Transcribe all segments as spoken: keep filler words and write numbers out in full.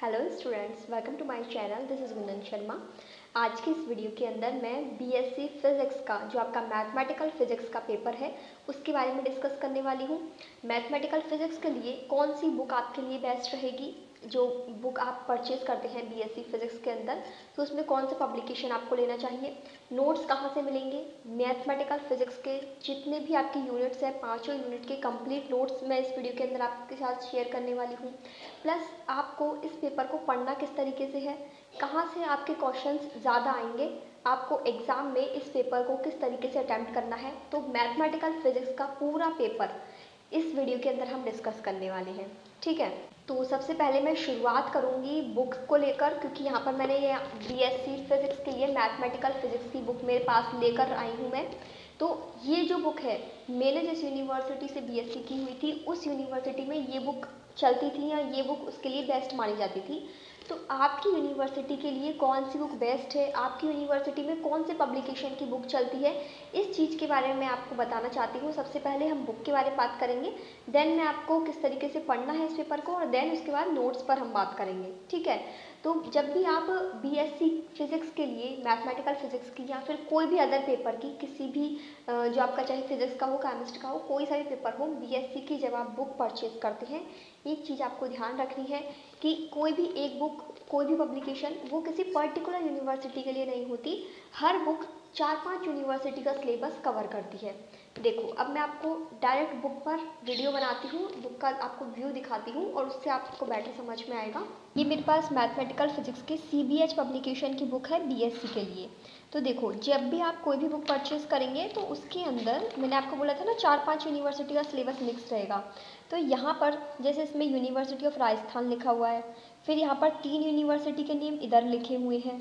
Hello students, welcome to my channel. This is Gunjan Sharma. आज की इस वीडियो के अंदर मैं बीएससी फिज़िक्स का जो आपका मैथमेटिकल फिज़िक्स का पेपर है उसके बारे में डिस्कस करने वाली हूँ। मैथमेटिकल फिज़िक्स के लिए कौन सी बुक आपके लिए बेस्ट रहेगी, जो बुक आप परचेज़ करते हैं बीएससी फिज़िक्स के अंदर, तो उसमें कौन सा पब्लिकेशन आपको लेना चाहिए, नोट्स कहाँ से मिलेंगे, मैथमेटिकल फिज़िक्स के जितने भी आपके यूनिट्स हैं पाँचों यूनिट के कंप्लीट नोट्स मैं इस वीडियो के अंदर आपके साथ शेयर करने वाली हूँ। प्लस आपको इस पेपर को पढ़ना किस तरीके से है, कहाँ से आपके क्वेश्चंस ज़्यादा आएंगे, आपको एग्ज़ाम में इस पेपर को किस तरीके से अटैम्प्ट करना है, तो मैथमेटिकल फिज़िक्स का पूरा पेपर इस वीडियो के अंदर हम डिस्कस करने वाले हैं। ठीक है, तो सबसे पहले मैं शुरुआत करूंगी बुक्स को लेकर, क्योंकि यहाँ पर मैंने ये बीएससी फिज़िक्स के लिए मैथमेटिकल फिज़िक्स की बुक मेरे पास लेकर आई हूँ मैं। तो ये जो बुक है, मैंने जिस यूनिवर्सिटी से बीएससी की हुई थी उस यूनिवर्सिटी में ये बुक चलती थी या ये बुक उसके लिए बेस्ट मानी जाती थी। तो आपकी यूनिवर्सिटी के लिए कौन सी बुक बेस्ट है, आपकी यूनिवर्सिटी में कौन से पब्लिकेशन की बुक चलती है, इस चीज़ के बारे में मैं आपको बताना चाहती हूँ। सबसे पहले हम बुक के बारे में बात करेंगे, देन मैं आपको किस तरीके से पढ़ना है इस पेपर को, और देन उसके बाद नोट्स पर हम बात करेंगे। ठीक है, तो जब भी आप बीएससी फिज़िक्स के लिए मैथमेटिकल फिज़िक्स की या फिर कोई भी अदर पेपर की, किसी भी जो आपका चाहे फिज़िक्स का हो, केमिस्ट्री का हो, कोई सा भी पेपर हो, बीएससी की जब आप बुक परचेज करते हैं, एक चीज़ आपको ध्यान रखनी है कि कोई भी एक बुक, कोई भी पब्लिकेशन वो किसी पर्टिकुलर यूनिवर्सिटी के लिए नहीं होती। हर बुक चार पांच यूनिवर्सिटी का सिलेबस कवर करती है। देखो, अब मैं आपको डायरेक्ट बुक पर वीडियो बनाती हूँ, बुक का आपको व्यू दिखाती हूँ और उससे आपको बेटर समझ में आएगा। ये मेरे पास मैथमेटिकल फिज़िक्स की सीबीएच पब्लिकेशन की बुक है बीएससी के लिए। तो देखो, जब भी आप कोई भी बुक परचेज़ करेंगे तो उसके अंदर मैंने आपको बोला था ना चार पांच यूनिवर्सिटी का सिलेबस मिक्स रहेगा। तो यहाँ पर जैसे इसमें यूनिवर्सिटी ऑफ राजस्थान लिखा हुआ है, फिर यहाँ पर तीन यूनिवर्सिटी के नेम इधर लिखे हुए हैं।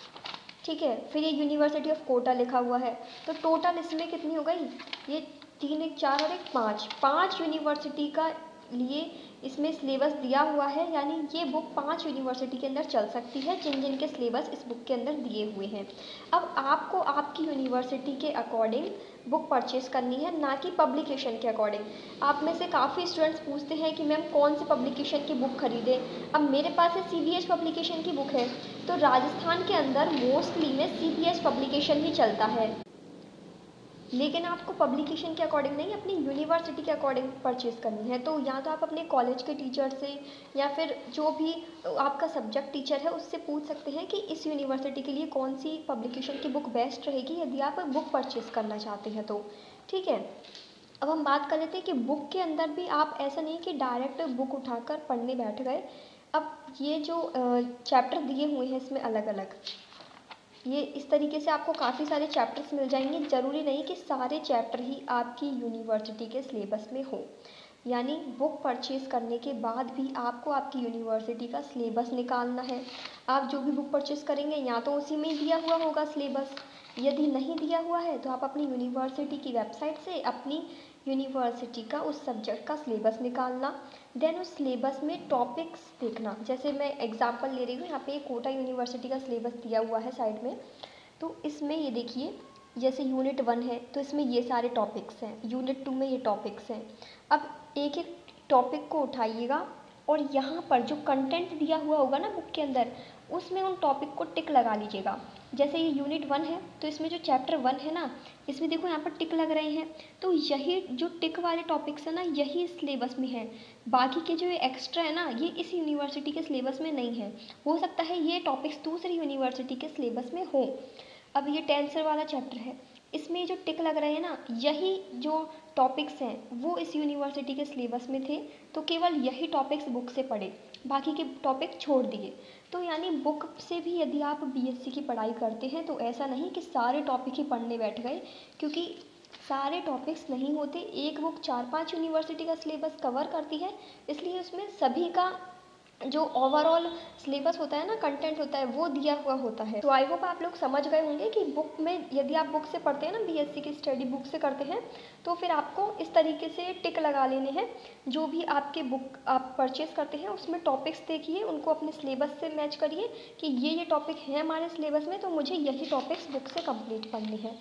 ठीक है, फिर ये यूनिवर्सिटी ऑफ कोटा लिखा हुआ है। तो टोटल इसमें कितनी हो गई, ये तीन एक चार और एक पाँच, पाँच यूनिवर्सिटी का लिए इसमें सिलेबस दिया हुआ है। यानी ये बुक पांच यूनिवर्सिटी के अंदर चल सकती है जिन जिन के सिलेबस इस बुक के अंदर दिए हुए हैं। अब आपको आपकी यूनिवर्सिटी के अकॉर्डिंग बुक परचेज करनी है, ना कि पब्लिकेशन के अकॉर्डिंग। आप में से काफ़ी स्टूडेंट्स पूछते हैं कि मैम कौन सी पब्लिकेशन की बुक खरीदें। अब मेरे पास है सीबीएच पब्लिकेशन की बुक है, तो राजस्थान के अंदर मोस्टली में सीबीएच पब्लिकेशन ही चलता है। लेकिन आपको पब्लिकेशन के अकॉर्डिंग नहीं, अपनी यूनिवर्सिटी के अकॉर्डिंग परचेज़ करनी है। तो या तो आप अपने कॉलेज के टीचर से या फिर जो भी आपका सब्जेक्ट टीचर है उससे पूछ सकते हैं कि इस यूनिवर्सिटी के लिए कौन सी पब्लिकेशन की बुक बेस्ट रहेगी, यदि आप बुक परचेज़ करना चाहते हैं तो। ठीक है, अब हम बात कर लेते हैं कि बुक के अंदर भी आप ऐसा नहीं कि डायरेक्ट बुक उठाकर पढ़ने बैठ गए। अब ये जो चैप्टर दिए हुए हैं इसमें अलग अलग, ये इस तरीके से आपको काफ़ी सारे चैप्टर्स मिल जाएंगे। ज़रूरी नहीं कि सारे चैप्टर ही आपकी यूनिवर्सिटी के सिलेबस में हो। यानी बुक परचेज़ करने के बाद भी आपको आपकी यूनिवर्सिटी का सिलेबस निकालना है। आप जो भी बुक परचेज़ करेंगे या तो उसी में दिया हुआ होगा सिलेबस, यदि नहीं दिया हुआ है तो आप अपनी यूनिवर्सिटी की वेबसाइट से अपनी यूनिवर्सिटी का उस सब्जेक्ट का सिलेबस निकालना, देन उस सिलेबस में टॉपिक्स देखना। जैसे मैं एग्जांपल ले रही हूँ, यहाँ पे कोटा यूनिवर्सिटी का सिलेबस दिया हुआ है साइड में। तो इसमें ये देखिए, जैसे यूनिट वन है तो इसमें ये सारे टॉपिक्स हैं, यूनिट टू में ये टॉपिक्स हैं। अब एक एक टॉपिक को उठाइएगा और यहाँ पर जो कंटेंट दिया हुआ होगा ना बुक के अंदर, उसमें उन टॉपिक को टिक लगा लीजिएगा। जैसे ये यूनिट वन है तो इसमें जो चैप्टर वन है ना, इसमें देखो यहाँ पर टिक लग रहे हैं, तो यही जो टिक वाले टॉपिक्स है ना, यही सिलेबस में है। बाकी के जो एक्स्ट्रा है ना, ये इस यूनिवर्सिटी के सिलेबस में नहीं है। हो सकता है ये टॉपिक्स दूसरी यूनिवर्सिटी के सिलेबस में हो। अब ये टेंसर वाला चैप्टर है, इसमें जो टिक लग रहे हैं ना, यही जो टॉपिक्स हैं वो इस यूनिवर्सिटी के सिलेबस में थे, तो केवल यही टॉपिक्स बुक से पढ़े, बाकी के टॉपिक छोड़ दिए। तो यानी बुक से भी यदि आप बीएससी की पढ़ाई करते हैं तो ऐसा नहीं कि सारे टॉपिक ही पढ़ने बैठ गए, क्योंकि सारे टॉपिक्स नहीं होते। एक बुक चार पांच यूनिवर्सिटी का सिलेबस कवर करती है, इसलिए उसमें सभी का जो ओवरऑल सिलेबस होता है ना, कंटेंट होता है, वो दिया हुआ होता है। तो आई होप आप लोग समझ गए होंगे कि बुक में, यदि आप बुक से पढ़ते हैं ना, बीएससी की स्टडी बुक से करते हैं, तो फिर आपको इस तरीके से टिक लगा लेने हैं। जो भी आपके बुक आप परचेज़ करते हैं उसमें टॉपिक्स देखिए, उनको अपने सिलेबस से मैच करिए कि ये ये टॉपिक हैं हमारे सिलेबस में, तो मुझे यही टॉपिक्स बुक से कंप्लीट पढ़नी है।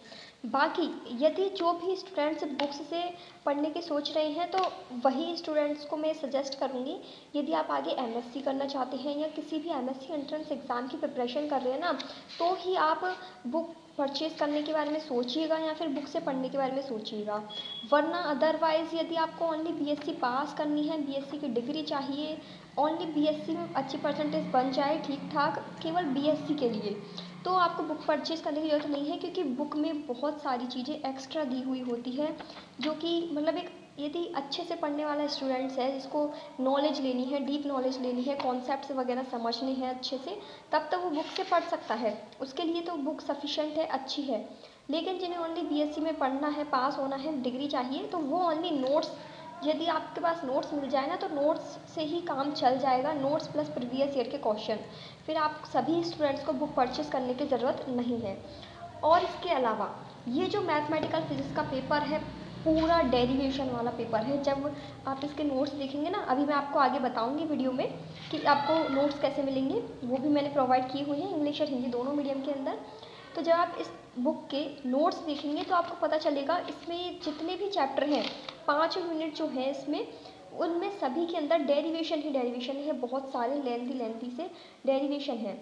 बाकी यदि जो भी स्टूडेंट्स बुक्स से पढ़ने की सोच रहे हैं तो वही स्टूडेंट्स को मैं सजेस्ट करूँगी। यदि आप आगे एमएससी करना चाहते हैं या किसी भी एमएससी एंट्रेंस एग्ज़ाम की प्रिपरेशन कर रहे हैं ना, तो ही आप बुक परचेज़ करने के बारे में सोचिएगा या फिर बुक से पढ़ने के बारे में सोचिएगा। वरना अदरवाइज़ यदि आपको ओनली बीएससी पास करनी है, बीएससी की डिग्री चाहिए, ओनली बीएससी में अच्छी परसेंटेज बन जाए ठीक ठाक केवल बीएससी के लिए, तो आपको बुक परचेज़ करने की ज़रूरत नहीं है, क्योंकि बुक में बहुत सारी चीज़ें एक्स्ट्रा दी हुई होती है जो कि मतलब एक यदि अच्छे से पढ़ने वाला स्टूडेंट्स है जिसको नॉलेज लेनी है, डीप नॉलेज लेनी है, कॉन्सेप्ट्स वगैरह समझने हैं अच्छे से, तब तो वो बुक से पढ़ सकता है। उसके लिए तो बुक सफिशेंट है, अच्छी है। लेकिन जिन्हें ओनली बीएससी में पढ़ना है, पास होना है, डिग्री चाहिए, तो वो ओनली नोट्स, यदि आपके पास नोट्स मिल जाए ना तो नोट्स से ही काम चल जाएगा, नोट्स प्लस प्रीवियस ईयर के क्वेश्चन। फिर आप सभी स्टूडेंट्स को बुक परचेज़ करने की ज़रूरत नहीं है। और इसके अलावा ये जो मैथमेटिकल फिजिक्स का पेपर है पूरा डेरिवेशन वाला पेपर है। जब आप इसके नोट्स देखेंगे ना, अभी मैं आपको आगे बताऊंगी वीडियो में कि आपको नोट्स कैसे मिलेंगे, वो भी मैंने प्रोवाइड किए हुए हैं इंग्लिश और हिंदी दोनों मीडियम के अंदर। तो जब आप इस बुक के नोट्स देखेंगे तो आपको पता चलेगा इसमें जितने भी चैप्टर हैं, पाँच यूनिट जो है इसमें, उनमें सभी के अंदर डेरिवेशन ही डेरिवेशन है, बहुत सारे लेंथी लेंथी से डेरिवेशन है।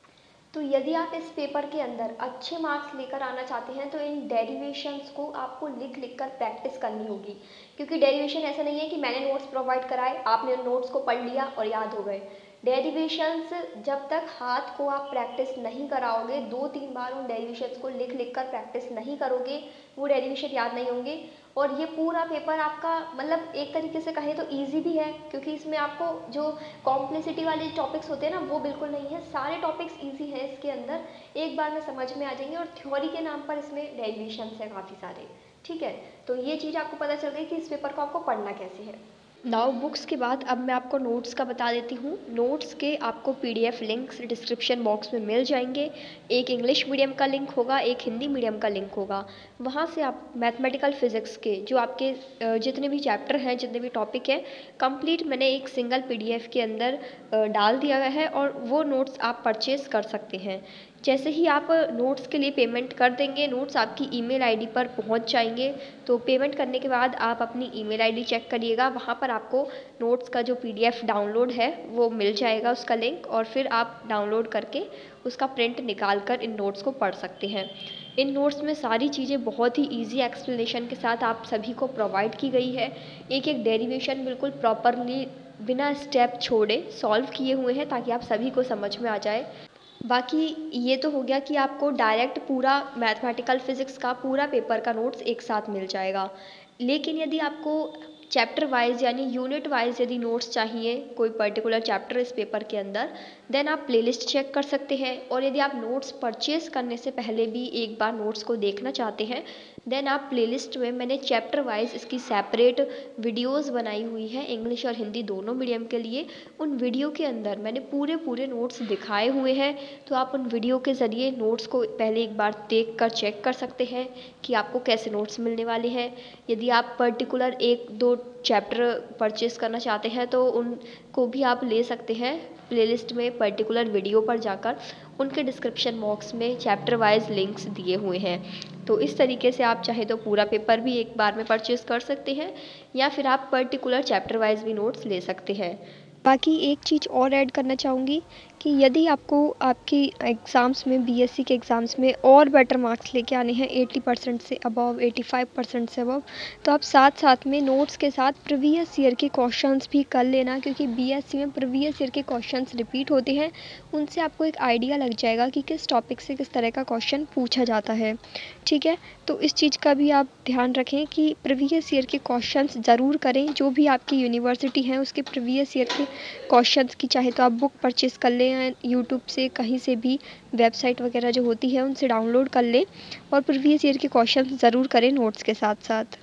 तो यदि आप इस पेपर के अंदर अच्छे मार्क्स लेकर आना चाहते हैं तो इन डेरिवेशंस को आपको लिख लिख कर प्रैक्टिस करनी होगी, क्योंकि डेरिवेशन ऐसा नहीं है कि मैंने नोट्स प्रोवाइड कराए, आपने उन नोट्स को पढ़ लिया और याद हो गए। डेरिवेशंस जब तक हाथ को आप प्रैक्टिस नहीं कराओगे, दो तीन बार उन डेरिवेशंस को लिख लिख कर प्रैक्टिस नहीं करोगे, वो डेरिवेशन याद नहीं होंगे। और ये पूरा पेपर आपका मतलब एक तरीके से कहें तो इजी भी है, क्योंकि इसमें आपको जो कॉम्प्लेक्सिटी वाले टॉपिक्स होते हैं ना वो बिल्कुल नहीं है, सारे टॉपिक्स इजी हैं इसके अंदर, एक बार में समझ में आ जाएंगे। और थ्योरी के नाम पर इसमें डेरिवेशंस है काफ़ी सारे, ठीक है। तो ये चीज़ आपको पता चल गई कि इस पेपर को आपको पढ़ना कैसे है। नाउ बुक्स के बाद अब मैं आपको नोट्स का बता देती हूँ। नोट्स के आपको पीडीएफ लिंक्स डिस्क्रिप्शन बॉक्स में मिल जाएंगे। एक इंग्लिश मीडियम का लिंक होगा, एक हिंदी मीडियम का लिंक होगा। वहाँ से आप मैथमेटिकल फिज़िक्स के जो आपके जितने भी चैप्टर हैं, जितने भी टॉपिक हैं, कंप्लीट मैंने एक सिंगल पीडीएफ के अंदर डाल दिया गया है और वो नोट्स आप परचेज़ कर सकते हैं। जैसे ही आप नोट्स के लिए पेमेंट कर देंगे, नोट्स आपकी ईमेल आईडी पर पहुंच जाएंगे। तो पेमेंट करने के बाद आप अपनी ईमेल आईडी चेक करिएगा, वहां पर आपको नोट्स का जो पीडीएफ डाउनलोड है वो मिल जाएगा, उसका लिंक, और फिर आप डाउनलोड करके उसका प्रिंट निकाल कर इन नोट्स को पढ़ सकते हैं। इन नोट्स में सारी चीज़ें बहुत ही ईजी एक्सप्लेनेशन के साथ आप सभी को प्रोवाइड की गई है। एक एक डेरिवेशन बिल्कुल प्रॉपरली बिना स्टेप छोड़े सॉल्व किए हुए हैं ताकि आप सभी को समझ में आ जाए। बाकी ये तो हो गया कि आपको डायरेक्ट पूरा मैथमेटिकल फिज़िक्स का पूरा पेपर का नोट्स एक साथ मिल जाएगा। लेकिन यदि आपको चैप्टर वाइज यानी यूनिट वाइज यदि नोट्स चाहिए कोई पर्टिकुलर चैप्टर इस पेपर के अंदर, देन आप प्लेलिस्ट चेक कर सकते हैं। और यदि आप नोट्स परचेज़ करने से पहले भी एक बार नोट्स को देखना चाहते हैं, देन आप प्लेलिस्ट में मैंने चैप्टर वाइज इसकी सेपरेट वीडियोस बनाई हुई है इंग्लिश और हिंदी दोनों मीडियम के लिए। उन वीडियो के अंदर मैंने पूरे पूरे नोट्स दिखाए हुए हैं, तो आप उन वीडियो के ज़रिए नोट्स को पहले एक बार देख कर चेक कर सकते हैं कि आपको कैसे नोट्स मिलने वाले हैं। यदि आप पर्टिकुलर एक दो चैप्टर परचेज़ करना चाहते हैं तो उनको भी आप ले सकते हैं प्लेलिस्ट में, पर्टिकुलर वीडियो पर जाकर उनके डिस्क्रिप्शन बॉक्स में चैप्टर वाइज लिंक्स दिए हुए हैं। तो इस तरीके से आप चाहे तो पूरा पेपर भी एक बार में परचेज़ कर सकते हैं या फिर आप पर्टिकुलर चैप्टर वाइज भी नोट्स ले सकते हैं। बाकी एक चीज़ और ऐड करना चाहूँगी कि यदि आपको आपकी एग्ज़ाम्स में बीएससी के एग्ज़ाम्स में और बेटर मार्क्स लेके आने हैं अस्सी परसेंट से अबव, पचासी परसेंट से अबव, तो आप साथ साथ में नोट्स के साथ प्रीवियस ईयर के क्वेश्चंस भी कर लेना, क्योंकि बीएससी में प्रीवियस ईयर के क्वेश्चंस रिपीट होते हैं। उनसे आपको एक आइडिया लग जाएगा कि किस टॉपिक से किस तरह का क्वेश्चन पूछा जाता है, ठीक है। तो इस चीज़ का भी आप ध्यान रखें कि प्रीवियस ईयर के क्वेश्चंस ज़रूर करें। जो भी आपकी यूनिवर्सिटी है उसके प्रीवियस ईयर के क्वेश्चंस की चाहे तो आप बुक परचेज़ कर लें, यूट्यूब से कहीं से भी वेबसाइट वगैरह जो होती है उनसे डाउनलोड कर लें और प्रीवियस ईयर के क्वेश्चंस ज़रूर करें नोट्स के साथ साथ।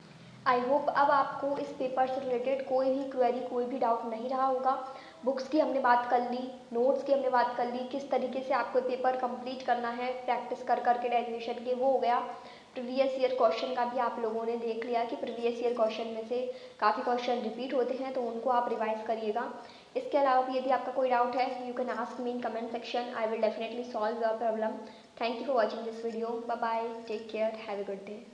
आई होप अब आपको इस पेपर से रिलेटेड कोई भी क्वेरी, कोई भी डाउट नहीं रहा होगा। बुक्स की हमने बात कर ली, नोट्स की हमने बात कर ली, किस तरीके से आपको पेपर कंप्लीट करना है प्रैक्टिस कर करके डेरिवेशन के, वो हो गया। प्रीवियस ईयर क्वेश्चन का भी आप लोगों ने देख लिया कि प्रीवियस ईयर क्वेश्चन में से काफ़ी क्वेश्चन रिपीट होते हैं, तो उनको आप रिवाइज करिएगा। इसके अलावा भी यदि आपका कोई डाउट है, you can ask me in comment section, I will definitely solve your problem. Thank you for watching this video. Bye bye, take care, have a good day.